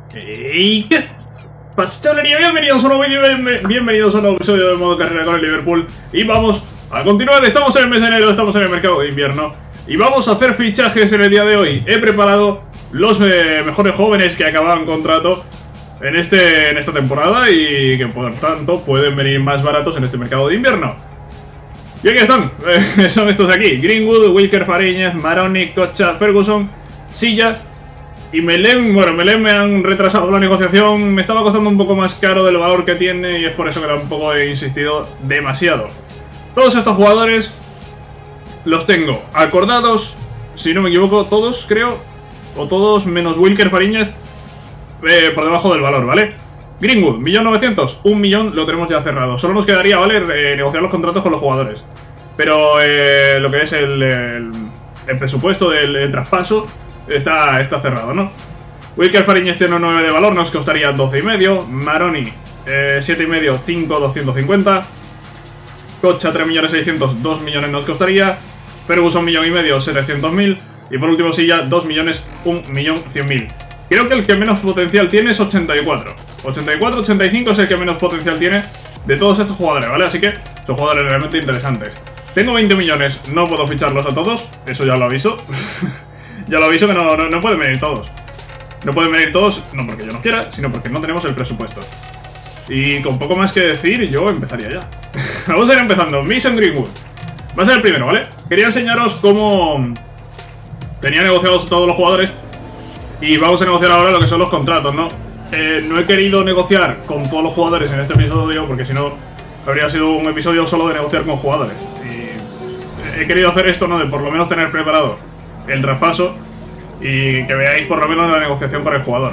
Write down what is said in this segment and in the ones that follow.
¿Y qué pasa, chavalería? Bienvenidos a un nuevo vídeo, bienvenidos a un nuevo episodio de modo carrera con el Liverpool. Y vamos a continuar, estamos en el mes de enero, estamos en el mercado de invierno y vamos a hacer fichajes en el día de hoy. He preparado los mejores jóvenes que acababan contrato en esta temporada y que por tanto pueden venir más baratos en este mercado de invierno. Y aquí están, son estos aquí: Greenwood, Wilker, Fariñez, Maroni, Kocha, Ferguson, Silla y Melem. Bueno, Melem me han retrasado la negociación, me estaba costando un poco más caro del valor que tiene y es por eso que tampoco he insistido demasiado. Todos estos jugadores los tengo acordados, si no me equivoco, todos creo, o todos menos Wilker, Fariñez, por debajo del valor, ¿vale? Greenwood, 1.900.000, 1 millón lo tenemos ya cerrado. Solo nos quedaría, ¿vale?, negociar los contratos con los jugadores. Pero lo que es el presupuesto del traspaso está cerrado, ¿no? Wilker, Fariñez tiene un 9 de valor, nos costaría 12,5. Maroni, 7,5, 5,250. Kocha, 3.600.000, 2 millones nos costaría. Ferguson, 1,5 millones, 700.000. Y por último Silla, 2 millones, 1.100.000. Creo que el que menos potencial tiene es 84. 84, 85 es el que menos potencial tiene de todos estos jugadores, ¿vale? Así que son jugadores realmente interesantes. Tengo 20 millones, no puedo ficharlos a todos, eso ya lo aviso. Ya lo aviso que no pueden venir todos. No pueden venir todos, no porque yo no quiera, sino porque no tenemos el presupuesto. Y con poco más que decir, yo empezaría ya. Vamos a ir empezando. Mason Greenwood va a ser el primero, ¿vale? Quería enseñaros cómo tenía negociados todos los jugadores. Y vamos a negociar ahora lo que son los contratos, ¿no? No he querido negociar con todos los jugadores en este episodio porque si no habría sido un episodio solo de negociar con jugadores. Y he querido hacer esto, ¿no? De por lo menos tener preparado el traspaso y que veáis por lo menos la negociación con el jugador.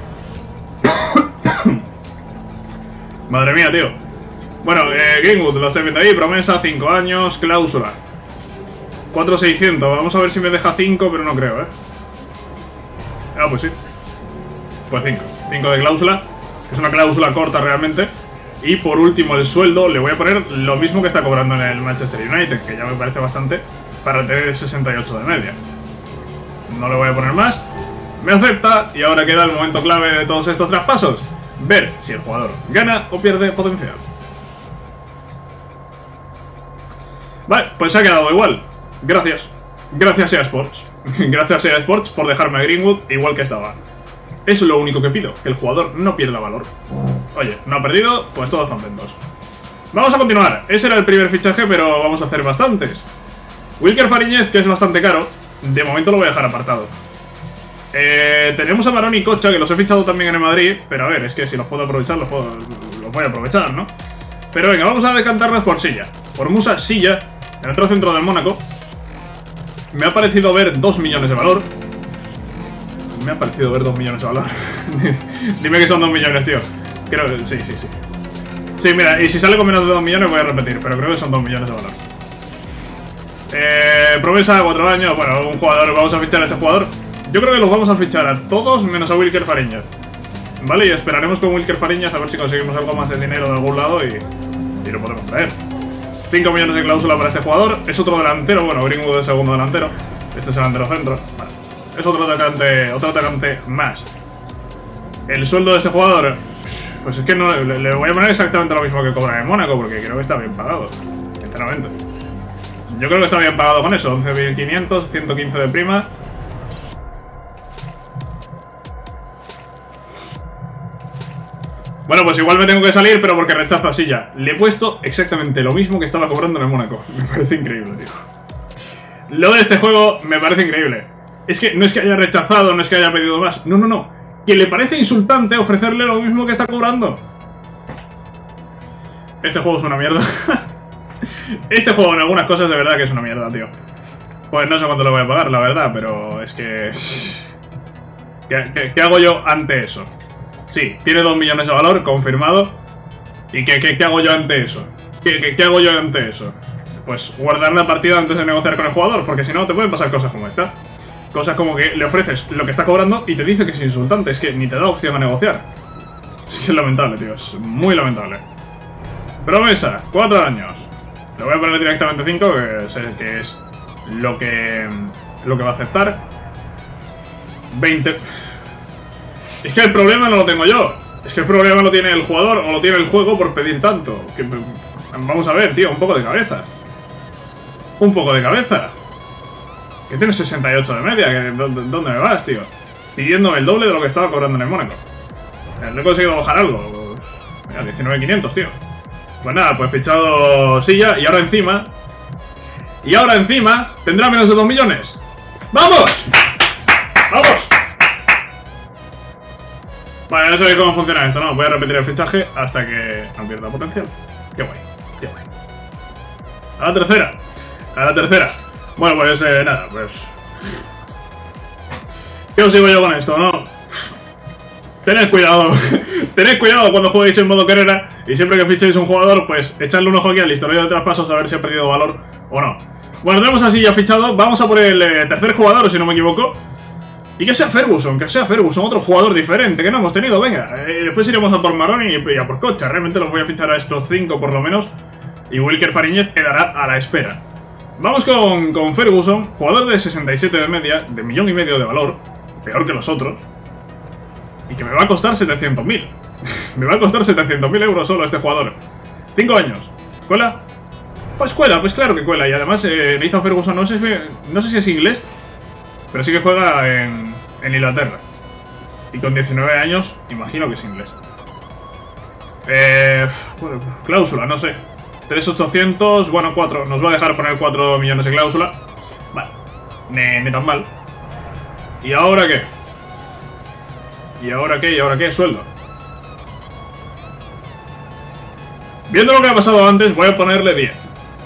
Madre mía, tío. Bueno, Greenwood, lo estoy viendo ahí, promesa, 5 años, cláusula 4,600, vamos a ver si me deja 5, pero no creo, Ah, pues sí. Pues 5. 5 de cláusula. Es una cláusula corta realmente. Y por último el sueldo le voy a poner lo mismo que está cobrando en el Manchester United, que ya me parece bastante para tener 68 de media. No le voy a poner más. Me acepta y ahora queda el momento clave de todos estos traspasos: ver si el jugador gana o pierde potencial. Vale, pues se ha quedado igual. Gracias. Gracias EA Sports. Gracias EA Sports por dejarme a Greenwood igual que estaba. Es lo único que pido, que el jugador no pierda valor. Oye, no ha perdido, pues todos contentos. Vamos a continuar. Ese era el primer fichaje, pero vamos a hacer bastantes. Wilker, Fariñez, que es bastante caro, de momento lo voy a dejar apartado. Tenemos a Maroni y Kocha, que los he fichado también en el Madrid, pero a ver, es que si los puedo aprovechar, los voy a aprovechar, ¿no? Pero venga, vamos a decantarnos por Silla. Por Musa Silla, en otro centro del Mónaco. Me ha parecido ver 2 millones de valor. Me ha parecido ver 2 millones de valor. Dime que son 2 millones, tío. Creo que sí. Sí, mira, y si sale con menos de 2 millones voy a repetir, pero creo que son 2 millones de valor. Promesa de 4 años. Bueno, un jugador, vamos a fichar a ese jugador. Yo creo que los vamos a fichar a todos menos a Wilker, Fariñez. Vale, y esperaremos con Wilker, Fariñez a ver si conseguimos algo más de dinero de algún lado y lo podemos traer. 5 millones de cláusula para este jugador. Es otro delantero, bueno, Greenwood es segundo delantero. Este es el delantero centro. Vale. Es otro atacante más. El sueldo de este jugador, pues es que no le voy a poner exactamente lo mismo que cobra en Mónaco, porque creo que está bien pagado, sinceramente. Yo creo que está bien pagado con eso. 11.500, 115 de prima. Bueno, pues igual me tengo que salir, pero porque rechaza Silla. Le he puesto exactamente lo mismo que estaba cobrando en el Mónaco. Me parece increíble, tío. Lo de este juego me parece increíble. Es que no es que haya rechazado, no es que haya pedido más. No. Que le parece insultante ofrecerle lo mismo que está cobrando. Este juego es una mierda. Este juego en algunas cosas de verdad que es una mierda, tío. Pues no sé cuánto le voy a pagar, la verdad, pero es que... ¿Qué hago yo ante eso? Sí, tiene 2 millones de valor, confirmado. ¿Y qué hago yo ante eso? ¿Qué hago yo ante eso? Pues guardar la partida antes de negociar con el jugador, porque si no te pueden pasar cosas como esta. Cosas como que le ofreces lo que está cobrando y te dice que es insultante, es que ni te da opción a negociar. Es que es lamentable, tío, es muy lamentable. Promesa, 4 años. Le voy a poner directamente 5, que es lo que va a aceptar. 20. Es que el problema no lo tengo yo. Es que el problema lo tiene el jugador o lo tiene el juego por pedir tanto. Vamos a ver, tío, un poco de cabeza. Un poco de cabeza. Que tienes 68 de media. ¿Dónde me vas, tío? Pidiéndome el doble de lo que estaba cobrando en el Mónaco. No he conseguido bajar algo. Mira, 19.500, tío. Pues nada, pues fichado Silla y ahora encima... tendrá menos de 2 millones. ¡Vamos! ¡Vamos! Vale, no sabéis cómo funciona esto, ¿no? Voy a repetir el fichaje hasta que no pierda potencial. Qué guay, qué guay. A la tercera. A la tercera. Bueno, pues nada, pues... ¿Qué os digo yo con esto, no? Tened cuidado. Tened cuidado cuando juguéis en modo carrera. Y siempre que fichéis un jugador, pues echadle un ojo aquí al historial de traspasos a ver si ha perdido valor o no. Bueno, tenemos así ya fichado. Vamos a por el tercer jugador, si no me equivoco. Y que sea Ferguson, otro jugador diferente que no hemos tenido, venga. Después iremos a por Maroni y a por Kocha. Realmente los voy a fichar a estos 5 por lo menos. Y Wilker Fariñez quedará a la espera. Vamos con Ferguson, jugador de 67 de media, de 1,5 millones de valor. Peor que los otros. Y que me va a costar 700.000. Me va a costar 700.000 euros solo este jugador. 5 años. ¿Cuela? Pues cuela, pues claro que cuela. Y además Nathan Ferguson, no sé si es inglés, pero sí que juega en Inglaterra. Y con 19 años, imagino que es inglés. Bueno, cláusula, no sé. 3.800, bueno, 4. Nos va a dejar poner 4 millones de cláusula. Vale, ni tan mal. ¿Y ahora qué? ¿Y ahora qué? ¿Y ahora qué? Sueldo. Viendo lo que ha pasado antes, voy a ponerle 10.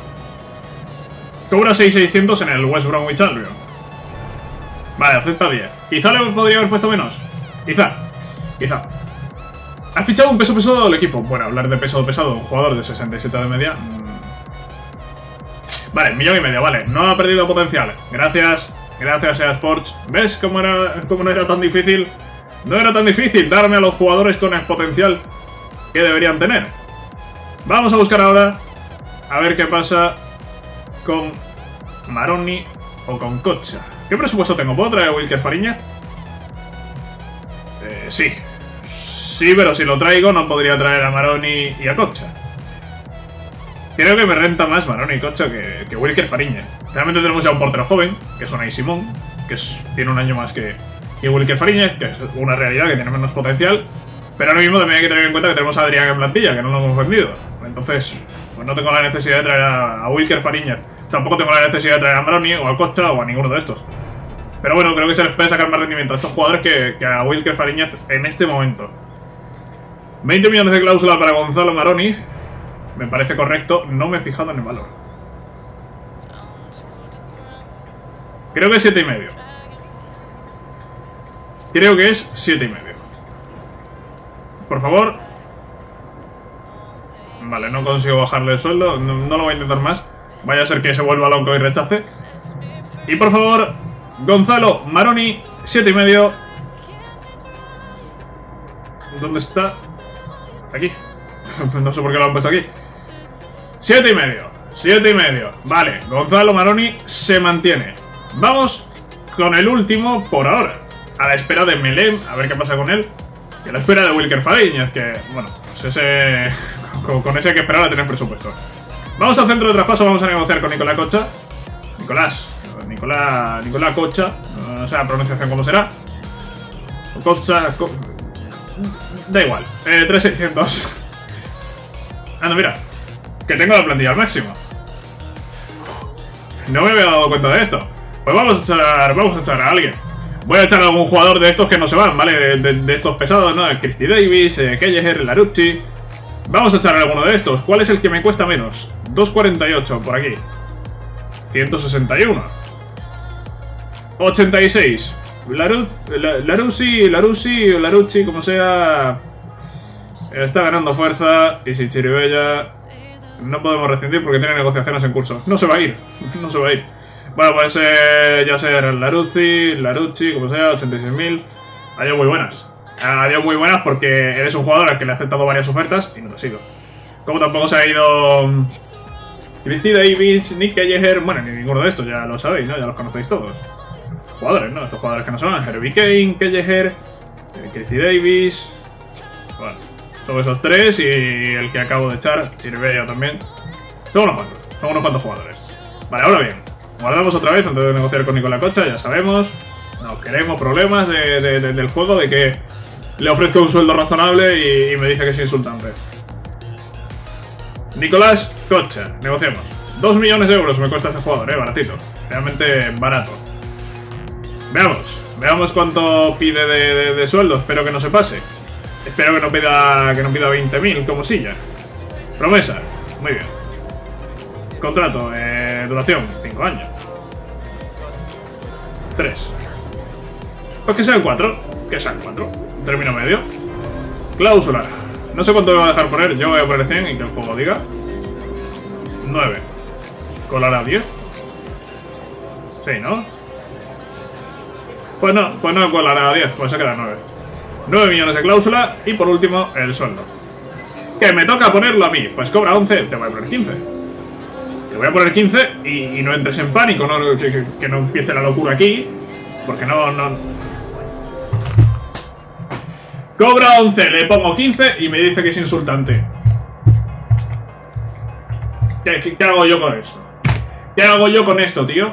Cobra 6.600 en el West Bromwich Albion. Vale, acepta 10. Quizá le podría haber puesto menos. Quizá. ¿Has fichado un peso pesado del equipo? Bueno, hablar de peso pesado, un jugador de 67 de media. Vale, 1,5 millones, vale. No ha perdido potencial. Gracias. Gracias, EA Sports. ¿Ves cómo no era tan difícil? No era tan difícil darme a los jugadores con el potencial que deberían tener. Vamos a buscar ahora a ver qué pasa con Maroni o con Kocha. ¿Qué presupuesto tengo? ¿Puedo traer a Wilker Fariñez? Sí. Sí, pero si lo traigo no podría traer a Maroni y a Kocha. Creo que me renta más Maroni y Kocha que Wilker Fariñez. Realmente tenemos ya un portero joven, que es Unai Simón, que tiene un año más que Wilker Fariñez, que es una realidad que tiene menos potencial. Pero ahora mismo también hay que tener en cuenta que tenemos a Adrián en plantilla, que no lo hemos vendido. Entonces, pues no tengo la necesidad de traer a Wilker Fariñez. Tampoco tengo la necesidad de traer a Maroni o a Kocha o a ninguno de estos. Pero bueno, creo que se les puede sacar más rendimiento a estos jugadores que a Wilker Fariñez en este momento. 20 millones de cláusula para Gonzalo Maroni. Me parece correcto, no me he fijado en el valor. Creo que es 7,5. Creo que es 7,5. Por favor. Vale, no consigo bajarle el sueldo. No lo voy a intentar más. Vaya a ser que se vuelva loco y rechace. Y por favor, Gonzalo Maroni, 7,5. ¿Dónde está? Aquí. No sé por qué lo han puesto aquí. 7,5. 7,5. Vale, Gonzalo Maroni se mantiene. Vamos con el último por ahora. A la espera de Melem, a ver qué pasa con él. Y a la espera de Wilker Fariñez, que, bueno, pues ese... Con ese hay que esperar a tener presupuesto. Vamos al centro de traspaso, vamos a negociar con Nicolás Kocha. Nicolás Kocha. No sé la pronunciación cómo será. Kocha... Da igual. 3.600. Anda, mira. Que tengo la plantilla al máximo. No me había dado cuenta de esto. Pues vamos a echar a alguien. Voy a echar a algún jugador de estos que no se van, ¿vale? De estos pesados, ¿no? Christy Davis, Kelleher, Larucci. Vamos a echar a alguno de estos. ¿Cuál es el que me cuesta menos? 2.48 por aquí. 161. 86. Larucci, como sea, está ganando fuerza. Y si Chiribella no podemos rescindir porque tiene negociaciones en curso. No se va a ir. No se va a ir. Bueno, pues ya sea Larucci, como sea, 86.000. Adiós muy buenas. Adiós muy buenas porque eres un jugador al que le he aceptado varias ofertas y no lo sigo. Como tampoco se ha ido Christy Davis, Nick Kelleher, bueno, ni ninguno de estos, ya lo sabéis, ¿no? Ya los conocéis todos. Jugadores, ¿no? Estos jugadores que no son Herbie Kane, Kelleher, Christy Davis. Bueno, son esos tres y el que acabo de echar, Chiribella también. Son unos cuantos jugadores. Vale, ahora bien, guardamos otra vez antes de negociar con Nicolás Cocha, ya sabemos. No queremos problemas del juego, de que le ofrezco un sueldo razonable y me dice que es insultante. Nicolás Cocha, negociemos. 2 millones de euros me cuesta este jugador, baratito. Realmente barato. Veamos cuánto pide de sueldo. Espero que no se pase. Espero que no pida 20.000 como silla. Promesa, muy bien. Contrato, duración, 5 años. 3. Pues que sean 4. Que sean 4. Término medio. Cláusula. No sé cuánto me va a dejar poner. Yo voy a poner 100 y que el juego diga 9. ¿Colará 10? Sí, ¿no? Pues no colará 10. Pues se queda 9. 9 millones de cláusula. Y por último, el sueldo. Que me toca ponerlo a mí. Pues cobra 11. Te voy a poner 15. Te voy a poner 15 y no entres en pánico. Que no empiece la locura aquí. Porque no... Cobra 11, le pongo 15 y me dice que es insultante. ¿Qué hago yo con esto? ¿Qué hago yo con esto, tío?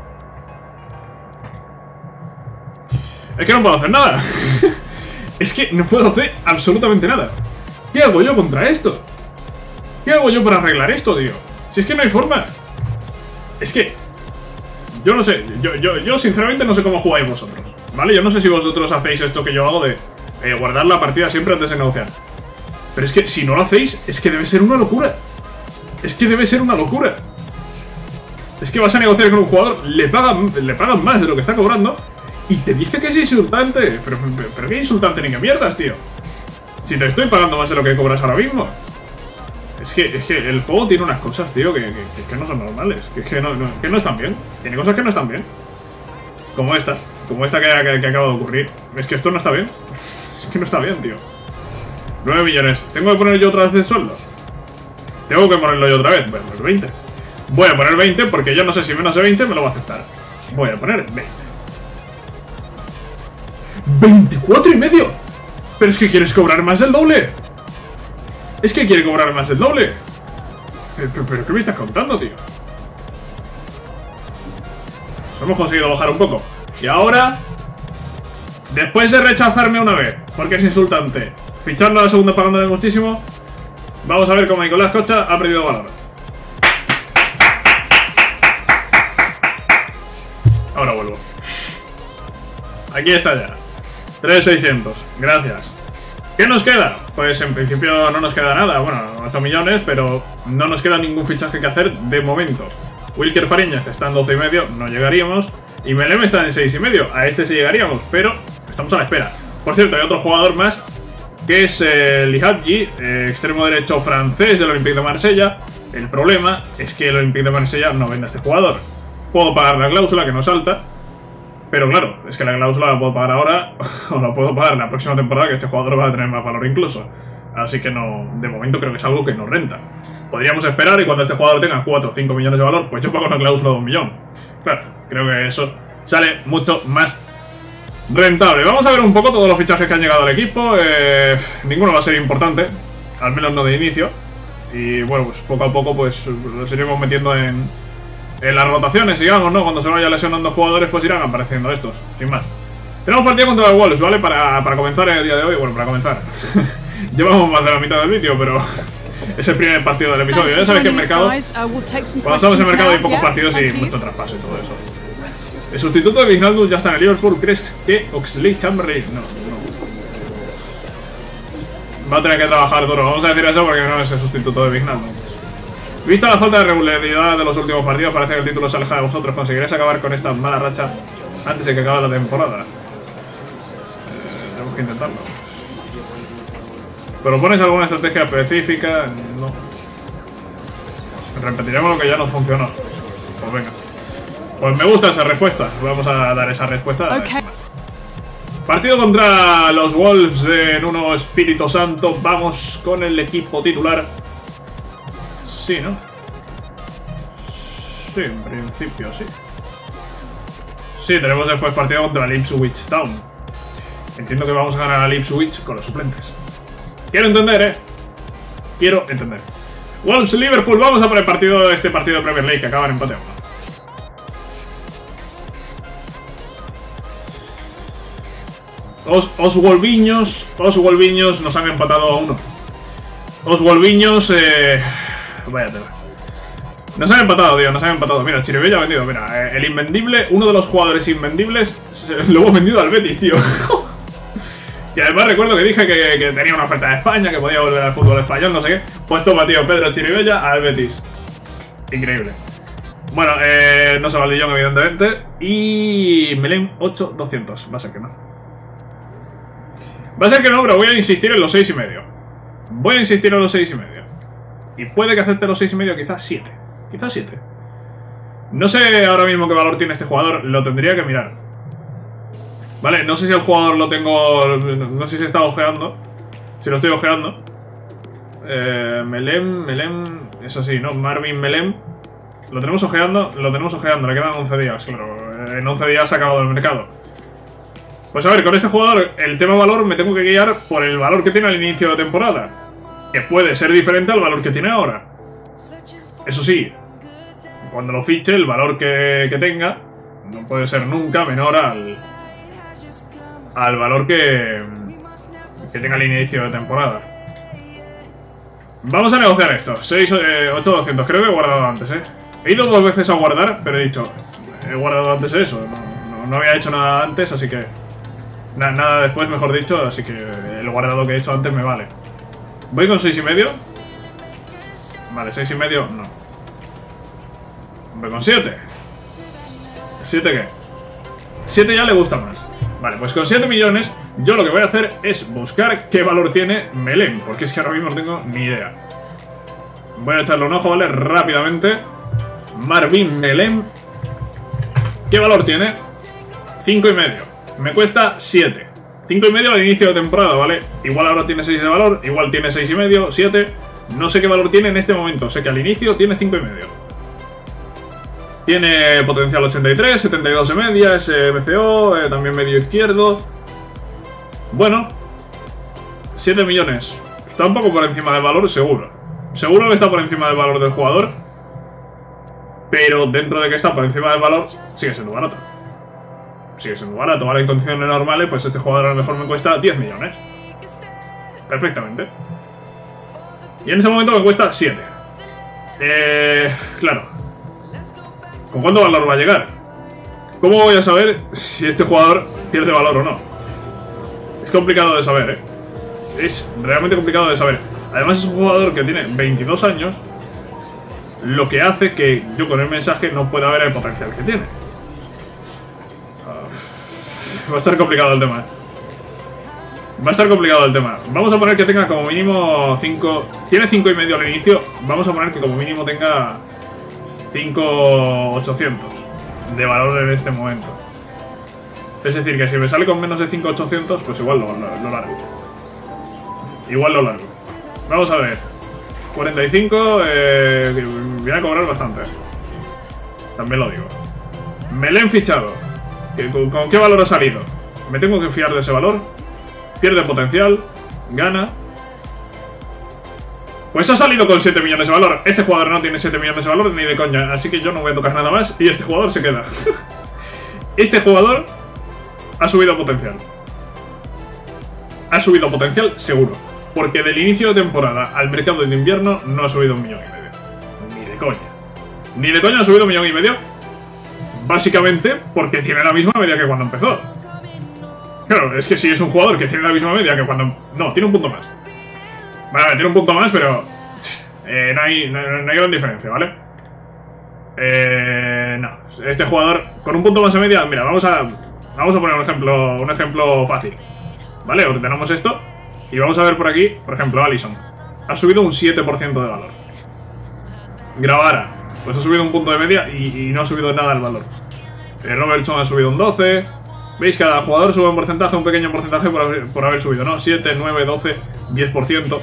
Es que no puedo hacer nada. Es que no puedo hacer absolutamente nada. ¿Qué hago yo contra esto? ¿Qué hago yo para arreglar esto, tío? Si es que no hay forma. Es que... Yo no sé. Yo sinceramente no sé cómo jugáis vosotros, ¿vale? Yo no sé si vosotros hacéis esto que yo hago de... guardar la partida siempre antes de negociar. Pero es que si no lo hacéis, es que debe ser una locura. Es que debe ser una locura. Es que vas a negociar con un jugador, le pagan más de lo que está cobrando y te dice que es insultante. Pero qué insultante ni qué mierdas, tío. Si te estoy pagando más de lo que cobras ahora mismo. Es que el juego tiene unas cosas, tío, que no son normales. Que no están bien. Tiene cosas que no están bien. Como esta que acaba de ocurrir. Es que esto no está bien. Es que no está bien, tío. 9 millones. ¿Tengo que poner yo otra vez el sueldo? Tengo que ponerlo yo otra vez. Voy a poner 20. Voy a poner 20 porque yo no sé si menos de 20 me lo va a aceptar. Voy a poner 20. ¡24,5! Pero es que quieres cobrar más del doble. Es que quiere cobrar más del doble. ¿Pero qué me estás contando, tío? Hemos conseguido bajar un poco. Y ahora, después de rechazarme una vez, porque es insultante, ficharlo a la segunda pagándole muchísimo, vamos a ver cómo Nicolás Cocha ha perdido valor. Ahora vuelvo. Aquí está ya. 3.600. Gracias. ¿Qué nos queda? Pues en principio no nos queda nada. Bueno, 8 millones, pero no nos queda ningún fichaje que hacer de momento. Wilker Fariñas está en 12,5, no llegaríamos. Y Melem está en 6,5, a este sí llegaríamos, pero estamos a la espera. Por cierto, hay otro jugador más, que es Lihadji, extremo derecho francés del Olympique de Marsella. El problema es que el Olympique de Marsella no vende a este jugador. Puedo pagar la cláusula, que no es alta, pero claro, es que la cláusula la puedo pagar ahora o la puedo pagar la próxima temporada, que este jugador va a tener más valor incluso. Así que no, de momento creo que es algo que no renta. Podríamos esperar y cuando este jugador tenga 4 o 5 millones de valor, pues yo pago una cláusula de 1 millón. Claro, creo que eso sale mucho más rentable. Vamos a ver un poco todos los fichajes que han llegado al equipo. Ninguno va a ser importante, al menos no de inicio. Y bueno, pues poco a poco pues los iremos metiendo en las rotaciones, digamos, ¿no? Cuando se vayan lesionando jugadores, pues irán apareciendo estos, sin más. Tenemos partido contra los Wolves, ¿vale? Para comenzar el día de hoy, bueno, para comenzar. Llevamos más de la mitad del vídeo, pero es el primer partido del episodio. Ya sabéis que en mercado, cuando estamos en mercado hay pocos partidos y mucho traspaso y todo eso. El sustituto de Wijnaldum ya está en el Liverpool. ¿Crees que Oxlade-Chamberlain? No. Va a tener que trabajar duro. Vamos a decir eso porque no es el sustituto de Wijnaldum. Vista la falta de regularidad de los últimos partidos, parece que el título se aleja de vosotros. ¿Conseguiréis acabar con esta mala racha antes de que acabe la temporada? Tenemos que intentarlo. ¿Propones alguna estrategia específica? No. Repetiremos lo que ya nos funcionó. Pues venga. Pues me gusta esa respuesta. Vamos a dar esa respuesta. Okay. Partido contra los Wolves en uno Espíritu Santo. Vamos con el equipo titular. Sí, ¿no? Sí, en principio sí. Sí, tenemos después partido contra el Ipswich Town. entiendo que vamos a ganar al Ipswich con los suplentes. Quiero entender, quiero entender. Wolves Liverpool, vamos a por este partido de Premier League que acaba en empate a 1. Oswolviños nos han empatado a 1. Oswolviños, vaya tela. Nos han empatado, tío, nos han empatado. Mira, Chiribella ha vendido, mira, el invendible, uno de los jugadores invendibles, lo hemos vendido al Betis, tío. Y además recuerdo que dije que tenía una oferta de España, que podía volver al fútbol español, no sé qué. Pues toma, tío, Pedro Chiribella al Betis. Increíble. Bueno, no se Valdillón, evidentemente. Y Melem 8.200, va a ser que no. Va a ser que no, pero voy a insistir en los 6,5. Voy a insistir en los 6,5. Y puede que acepte los 6,5, quizás 7. Quizás 7. No sé ahora mismo qué valor tiene este jugador, lo tendría que mirar. Vale, no sé si el jugador lo tengo... No sé si está ojeando. Si lo estoy ojeando. Melem... Eso sí, ¿no? Marvin Melem. Lo tenemos ojeando, le quedan 11 días, claro. En 11 días se ha acabado el mercado. Pues a ver, con este jugador, el tema valor me tengo que guiar por el valor que tiene al inicio de temporada. Que puede ser diferente al valor que tiene ahora. Eso sí, cuando lo fiche, el valor que tenga no puede ser nunca menor al valor que tenga al inicio de temporada. Vamos a negociar esto. 8.200, creo que he guardado antes, He ido 2 veces a guardar, pero he dicho, he guardado antes eso. No había hecho nada antes, así que... Nada después, mejor dicho, así que el guardado que he hecho antes me vale. Voy con 6,5. Vale, 6,5, no. Voy con 7. ¿7 qué? 7 ya le gusta más. Vale, pues con 7 millones yo lo que voy a hacer es buscar qué valor tiene Melem, porque es que ahora mismo no tengo ni idea. Voy a echarle un ojo, ¿vale? Rápidamente. Marvin Melem. ¿Qué valor tiene? 5,5. Me cuesta 7. 5,5 al inicio de temporada, ¿vale? Igual ahora tiene 6 de valor, igual tiene 6,5, 7. No sé qué valor tiene en este momento. Sé que al inicio tiene 5,5. Tiene potencial 83, 72 de media, es BCO, también medio izquierdo. Bueno, 7 millones. Está un poco por encima del valor, seguro. Seguro que está por encima del valor del jugador. Pero dentro de que está por encima del valor, sigue siendo barato. Sigue siendo barato. Ahora en condiciones normales, pues este jugador a lo mejor me cuesta 10 millones. Perfectamente. Y en ese momento me cuesta 7. Claro. ¿Con cuánto valor va a llegar? ¿Cómo voy a saber si este jugador pierde valor o no? Es complicado de saber, Es realmente complicado de saber. Además es un jugador que tiene 22 años, lo que hace que yo con el mensaje no pueda ver el potencial que tiene. Va a estar complicado el tema. Va a estar complicado el tema. Vamos a poner que tenga como mínimo 5... Tiene 5,5 al inicio. Vamos a poner que como mínimo tenga 5.800 de valor en este momento. Es decir, que si me sale con menos de 5.800, pues igual lo largo. Igual lo largo. Vamos a ver. 45, viene a cobrar bastante. También lo digo. Melem fichado. ¿Con qué valor ha salido? ¿Me tengo que fiar de ese valor? Pierde potencial. Gana. Pues ha salido con 7 millones de valor. Este jugador no tiene 7 millones de valor ni de coña. Así que yo no voy a tocar nada más. Y este jugador se queda. Este jugador ha subido potencial. Ha subido potencial seguro. Porque del inicio de temporada al mercado de invierno no ha subido 1,5 millones. Ni de coña. Ni de coña ha subido 1,5 millones. Básicamente porque tiene la misma media que cuando empezó. Claro, es que si es un jugador que tiene la misma media que cuando... No, tiene un punto más. Vale, tiene un punto más, pero... no hay gran diferencia, ¿vale? No. Este jugador con un punto más de media... Mira, vamos a poner un ejemplo fácil. ¿Vale? Ordenamos esto. Y vamos a ver por aquí, por ejemplo, Alisson. Ha subido un 7% de valor. Gravara. Pues ha subido un punto de media y no ha subido nada el valor. Robertson ha subido un 12. ¿Veis? Cada jugador sube un porcentaje, un pequeño porcentaje por haber subido, ¿no? 7, 9, 12, 10%.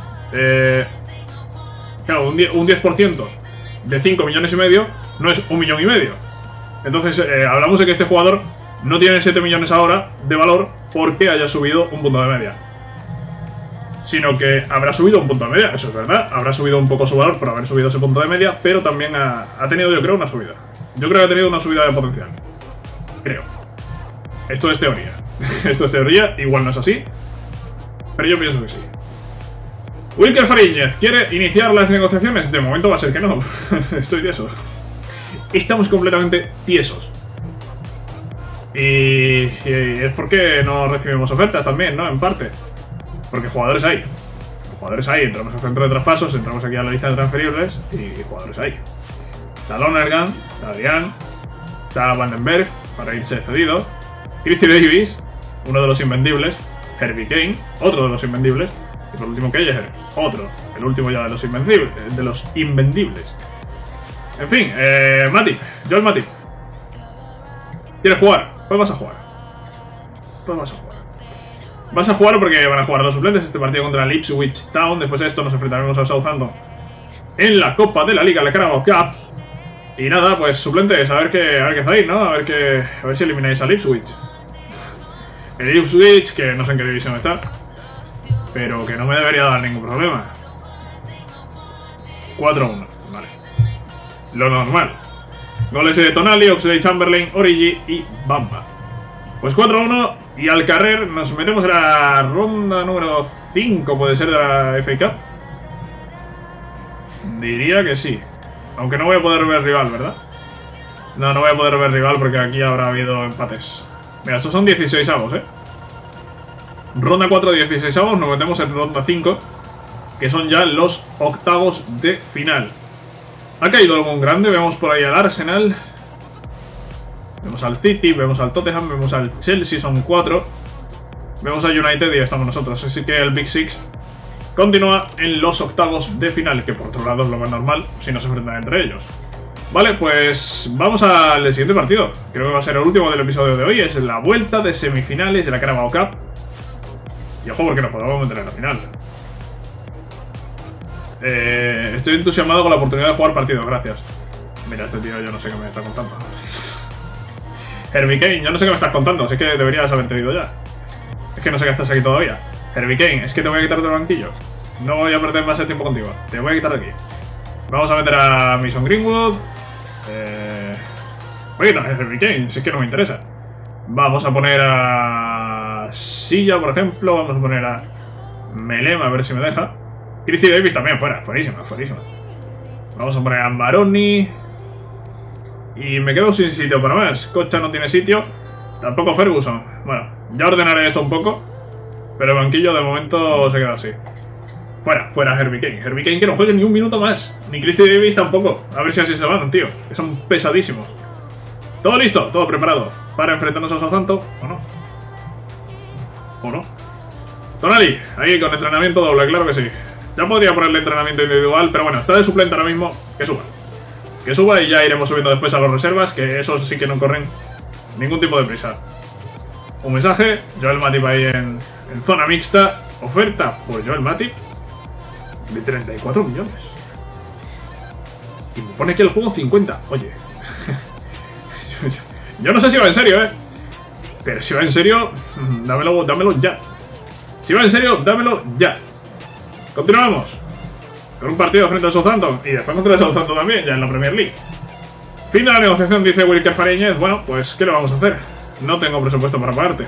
Claro, un 10% de 5,5 millones no es 1,5 millones. Entonces, hablamos de que este jugador no tiene 7 millones ahora de valor porque haya subido un punto de media. Sino que habrá subido un punto de media, eso es verdad. Habrá subido un poco su valor por haber subido ese punto de media, pero también ha tenido, yo creo, una subida. Yo creo que ha tenido una subida de potencial. Creo. Esto es teoría. Esto es teoría, igual no es así, pero yo pienso que sí. Wilker Fariñez, ¿quiere iniciar las negociaciones? De momento va a ser que no. Estoy tieso. Estamos completamente tiesos. Y es porque no recibimos ofertas también, ¿no? En parte. Porque jugadores hay. Jugadores hay. Entramos al centro de traspasos, entramos aquí a la lista de transferibles y jugadores hay. Está Lonergan, está Adrián, está Vandenberg para irse cedido. Christy Davis, uno de los invendibles. Herbie Kane, otro de los invendibles. Y por último Kelleher, otro. El último ya de los invendibles. En fin, Matip, Joel Matip. ¿Quieres jugar? Pues vas a jugar. Pues vas a jugar. Vas a jugar porque van a jugar los suplentes este partido contra el Ipswich Town. Después de esto nos enfrentaremos a Southampton en la Copa de la Liga, la Carabao Cup. Y nada, pues suplentes, a ver qué hacéis, ¿no? A ver si elimináis al Ipswich. El Ipswich, que no sé en qué división está, pero que no me debería dar ningún problema. 4-1, vale. Lo normal. Goles de Tonali, Oxlade-Chamberlain, Origi y Bamba. Pues 4-1 y al carrer nos metemos en la ronda número 5, puede ser, de la FA Cup. Diría que sí. Aunque no voy a poder ver rival, ¿verdad? No voy a poder ver rival porque aquí habrá habido empates. Mira, estos son 16avos, ¿eh? Ronda 4, 16avos, nos metemos en ronda 5, que son ya los octavos de final. Ha caído algún grande, vemos por ahí al Arsenal. Vemos al City, vemos al Tottenham, vemos al Chelsea, son 4. Vemos a United y estamos nosotros. Así que el Big Six continúa en los octavos de final, que por otro lado es lo más normal si no se enfrentan entre ellos. Vale, pues vamos al siguiente partido. Creo que va a ser el último del episodio de hoy. Es la vuelta de semifinales de la Carabao Cup. Y ojo porque nos podemos meter en la final. Estoy entusiasmado con la oportunidad de jugar partidos, gracias. Mira, este tío yo no sé qué me está contando. Herbie Kane, yo no sé qué me estás contando, así que deberías haberte ido ya. Es que no sé qué haces aquí todavía. Herbie Kane, es que te voy a quitar del banquillo. No voy a perder más el tiempo contigo. Te voy a quitar de aquí. Vamos a meter a Mason Greenwood. Voy a quitar a Herbie Kane, si es que no me interesa. Vamos a poner a Silla, por ejemplo. Vamos a poner a Melem, a ver si me deja. Christy Davis también, fuerísima. Vamos a poner a Baroni. Y me quedo sin sitio para más. Cocha no tiene sitio. Tampoco Ferguson. Bueno, ya ordenaré esto un poco. Pero el banquillo de momento se queda así. Fuera Herbie Kane. Herbie Kane que no juegue ni un minuto más. Ni Christy Davis tampoco. A ver si así se van, tío. Que son pesadísimos. Todo listo, todo preparado para enfrentarnos a Southampton. ¿O no? Tonali, ahí con entrenamiento doble, claro que sí. Ya podría ponerle entrenamiento individual, pero bueno, está de suplente ahora mismo. Que suba y ya iremos subiendo después a los reservas, que esos sí que no corren ningún tipo de prisa. Un mensaje, Joel Matip ahí en zona mixta. Oferta por Joel Matip de 34 millones. Y me pone aquí el juego 50. Oye. Yo no sé si va en serio, pero si va en serio, dámelo ya. Si va en serio, dámelo ya. Continuamos con un partido frente a Southampton y después contra el Southampton también, ya en la Premier League. Fin de la negociación, dice Wilker Fariñez. Bueno, pues ¿qué le vamos a hacer? No tengo presupuesto para pagarte.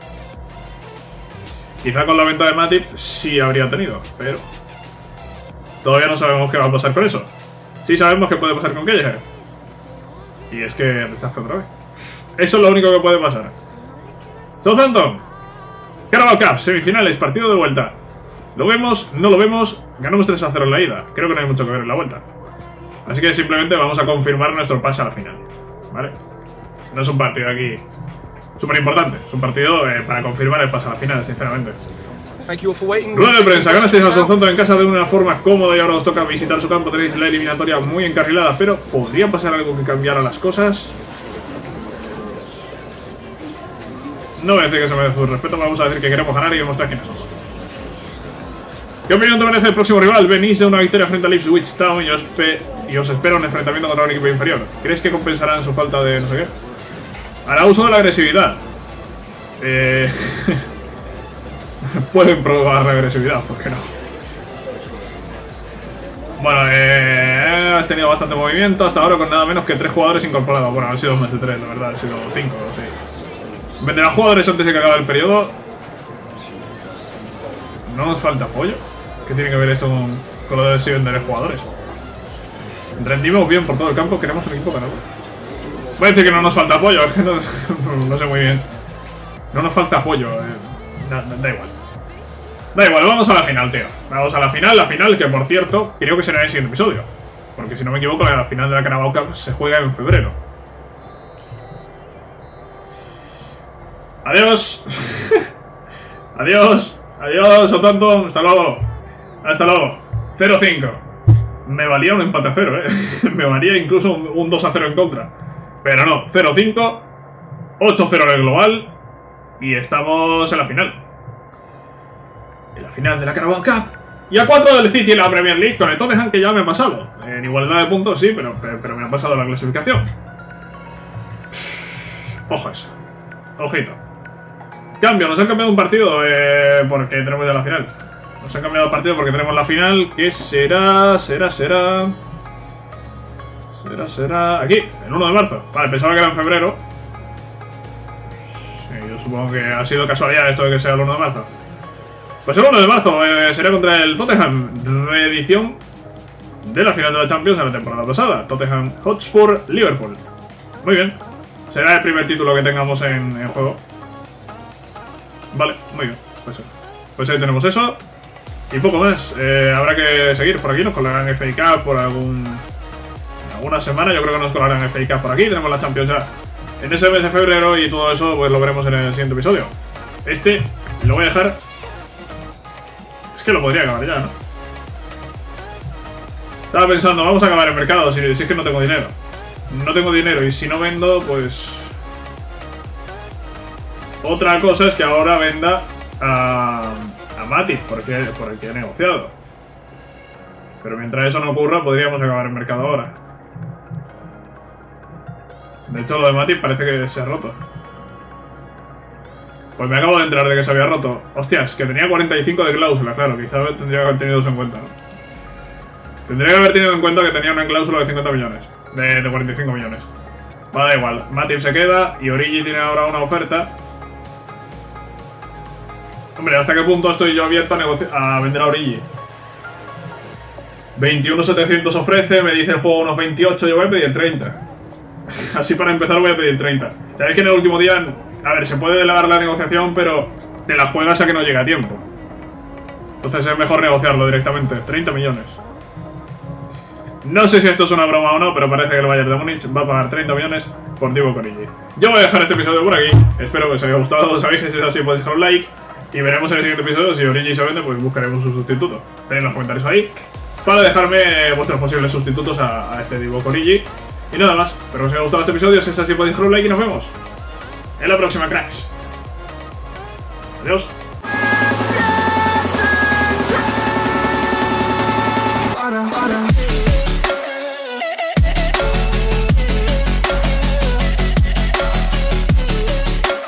Quizá con la venta de Matip sí habría tenido, pero todavía no sabemos qué va a pasar con eso. Sí sabemos qué puede pasar con Kelleher. Y es que rechaza otra vez. Eso es lo único que puede pasar. Southampton, Carabao Cup, semifinales, partido de vuelta. ¿Lo vemos? ¿No lo vemos? Ganamos 3-0 en la ida. Creo que no hay mucho que ver en la vuelta. Así que simplemente vamos a confirmar nuestro pase a la final. ¿Vale? No es un partido aquí súper importante. Es un partido para confirmar el pase a la final, sinceramente. Rueda de prensa. Ganasteis a Southampton en casa de una forma cómoda y ahora os toca visitar su campo. Tenéis la eliminatoria muy encarrilada, pero ¿podría pasar algo que cambiara las cosas? No voy a decir que se merece su respeto, vamos a decir que queremos ganar y demostrar quiénes somos. ¿Qué opinión te merece el próximo rival? Venís de una victoria frente al Ipswich Town y os espera un enfrentamiento contra un equipo inferior. ¿Crees que compensarán su falta de no sé qué? Hará uso de la agresividad. Pueden probar la agresividad, ¿por qué no? Bueno, has tenido bastante movimiento hasta ahora con nada menos que 3 jugadores incorporados. Bueno, han sido más de 3, la verdad, han sido 5 o 6. Venderá jugadores antes de que acabe el periodo. No nos falta apoyo. ¿Qué tiene que ver esto con lo de si venderé jugadores? Rendimos bien por todo el campo, queremos un equipo ganador. Voy a decir que no nos falta apoyo, no sé muy bien. No nos falta apoyo, da igual. Da igual, vamos a la final, tío. Vamos a la final que por cierto, creo que será en el siguiente episodio. Porque si no me equivoco, la final de la Carabao Cup se juega en febrero. Adiós. Adiós. Adiós, Southampton. Hasta luego. Hasta luego. 0-5. Me valía un empate a 0, Me valía incluso un 2-0 en contra. Pero no, 0-5. 8-0 en el global. Y estamos en la final. En la final de la Carabao Cup. Y a 4 del City en la Premier League con el Tottenham, que ya me ha pasado. En igualdad de puntos sí, pero me ha pasado la clasificación. Ojo eso. Ojito. Cambio, nos han cambiado un partido porque tenemos ya la final. Nos han cambiado el partido porque tenemos la final, que será aquí, el 1 de marzo. Vale, pensaba que era en febrero. Sí, yo supongo que ha sido casualidad esto de que sea el 1 de marzo. Pues el 1 de marzo será contra el Tottenham, reedición de la final de la Champions de la temporada pasada. Tottenham Hotspur Liverpool. Muy bien. Será el primer título que tengamos en juego. Vale, muy bien. Pues ahí tenemos eso. Y poco más. Habrá que seguir por aquí. Nos colarán FA Cup por alguna semana. Yo creo que nos colarán FA Cup por aquí. Tenemos la Champions ya en ese mes de febrero. Y todo eso pues lo veremos en el siguiente episodio. Lo voy a dejar. Es que lo podría acabar ya, ¿no? Estaba pensando, vamos a acabar el mercado. Si es que no tengo dinero. No tengo dinero. Y si no vendo, pues... Otra cosa es que ahora venda a Matip por el que he negociado. Pero mientras eso no ocurra, podríamos acabar el mercado ahora. De hecho, lo de Matip parece que se ha roto. Pues me acabo de enterar de que se había roto. Hostias, que tenía 45 de cláusula, claro. Quizá tendría que haber tenido eso en cuenta, ¿no? Tendría que haber tenido en cuenta que tenía una cláusula de 50 millones. De 45 millones. Vale, da igual. Matip se queda y Origi tiene ahora una oferta. Hombre, ¿hasta qué punto estoy yo abierto a vender a Origi? 21.700 ofrece, me dice el juego unos 28, yo voy a pedir 30. Así para empezar voy a pedir 30. Sabéis que en el último día, a ver, se puede delegar la negociación, pero te la juegas a que no llegue a tiempo. Entonces es mejor negociarlo directamente. 30 millones. No sé si esto es una broma o no, pero parece que el Bayern de Múnich va a pagar 30 millones por Divock Origi. Yo voy a dejar este episodio por aquí. Espero que os haya gustado. Sabéis que si es así podéis dejar un like. Y veremos en el siguiente episodio, si Origi se vende, pues buscaremos un sustituto. Tenéis los comentarios ahí para dejarme vuestros posibles sustitutos a este Divock Origi. Y nada más, espero que os haya gustado este episodio. Si es así podéis dejar un like y nos vemos en la próxima, cracks. Adiós.